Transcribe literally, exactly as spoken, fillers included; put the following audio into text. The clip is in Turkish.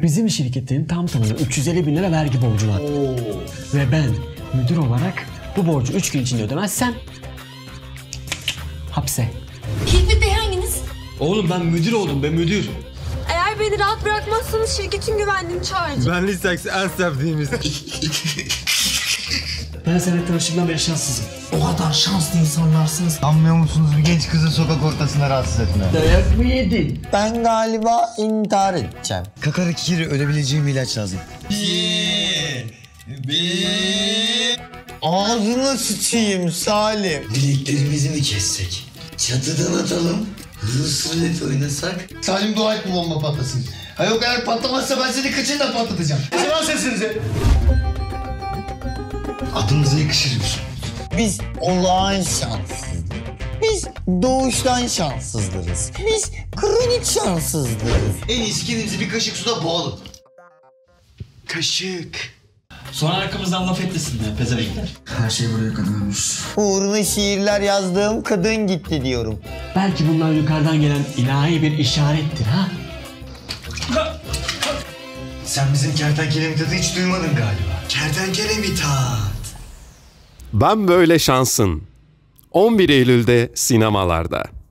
Bizim şirketin tam tamına üç yüz elli bin lira vergi borcu var. Oo. Ve ben müdür olarak bu borcu üç gün içinde ödemezsem hapse. Hilmi Bey hanginiz? Oğlum ben müdür oldum, ben müdür. Eğer beni rahat bırakmazsanız şirketin güvenliğini çağıracağım. Ben Liseks en sevdiğimiz. Ben seninle tanıştığımdan beri şanssızım. O kadar şanslı insanlarsınız. Anlıyor musunuz bir genç kızı sokak ortasında rahatsız etme? Dayak mı yedin? Ben galiba intihar edeceğim. Kakara kikiri ölebileceğim bir ilaç lazım. Bir, bir. Ağzına sıçayım Salim. Bileklerimizi mi kessek? Çatıdan atalım. Rus rulet oynasak. Salim dua et bu bomba patlasın. Ha yok eğer patlamazsa ben seni kıçıyla patlatacağım. Sıvan sesinizi. Adımıza yakışır. Biz olağan şanssızız. Biz doğuştan şanssızlarız. Biz kronik şanssızlarız. En iyisi kendimizi bir kaşık suda boğalım. Kaşık. Sonra arkamızdan laf etmesinler pezevenkler. Her şey buraya kadarmış. Uğruna şiirler yazdığım kadın gitti diyorum. Belki bunlar yukarıdan gelen ilahi bir işarettir ha? Sen bizim kertenkele Mithat'ı hiç duymadın galiba. Kertenkele Mithat. Ben Böyle Şansın. on bir Eylül'de sinemalarda.